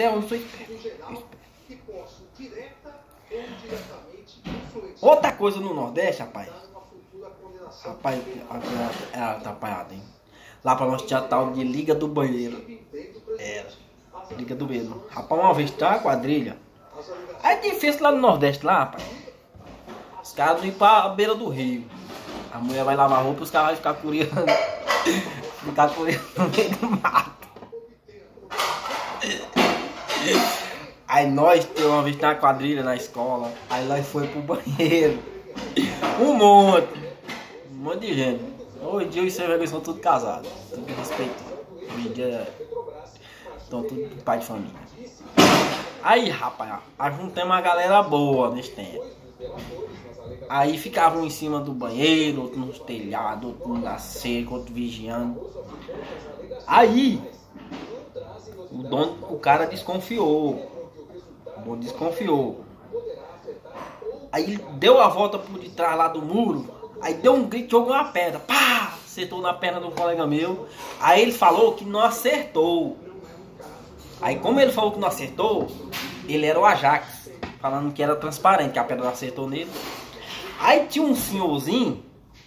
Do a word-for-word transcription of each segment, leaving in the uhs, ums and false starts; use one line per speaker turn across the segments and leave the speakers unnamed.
até hoje sou esperto. Outra coisa no Nordeste, rapaz. Rapaz, era atrapalhado, hein? Lá pra nós tinha tal de Liga do Banheiro. Era. Liga do Banheiro. Rapaz, uma vez tá uma quadrilha. Aí é difícil lá no Nordeste, lá, rapaz. Os caras vão ir pra beira do rio. A mulher vai lavar roupa e os caras vão ficar curiando. Ficar curiando no meio do mato. Aí nós teve uma vez na quadrilha na escola. Aí nós foi pro banheiro. Um monte. Um monte de gente. Hoje em dia os sem são tudo casados. Tudo respeitado. Hoje em dia estão tudo pai de família. Aí, rapaz, juntamos uma galera boa nesse tempo. Aí ficavam em cima do banheiro, outro nos telhados, outro na cerca, outro vigiando. Aí, o dono, o cara desconfiou. O dono desconfiou. Aí ele deu a volta por detrás lá do muro. Aí deu um grito, jogou uma pedra. Pá! Acertou na perna do colega meu. Aí ele falou que não acertou. Aí como ele falou que não acertou, ele era o Ajax. Falando que era transparente, que a pedra não acertou nele. Aí tinha um senhorzinho,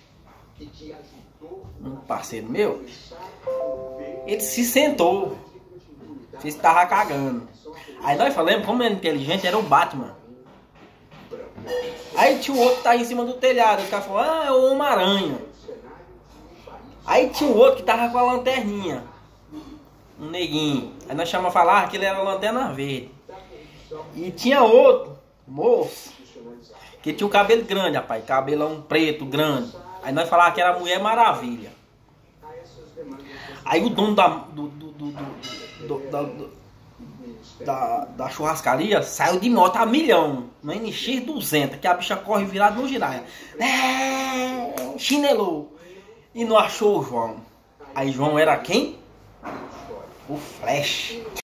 um parceiro meu, ele se sentou. Fez que tava cagando. Aí nós falamos, como ele é inteligente, era o Batman. Aí tinha o outro que tá em cima do telhado. O cara falou, ah, é o Homem-Aranha. Aí tinha o outro que tava com a lanterninha. Um neguinho. Aí nós chamamos a falar que ele era a lanterna verde. E tinha outro, moço, que tinha o cabelo grande, rapaz. Cabelão preto, grande. Aí nós falávamos que era a Mulher Maravilha. Aí o dono da, do, do, do, do, da, do, da, da churrascaria saiu de moto a milhão. No N X duzentos, que a bicha corre virada no giraia. É, chinelou. E não achou o João. Aí João era quem? O Flash.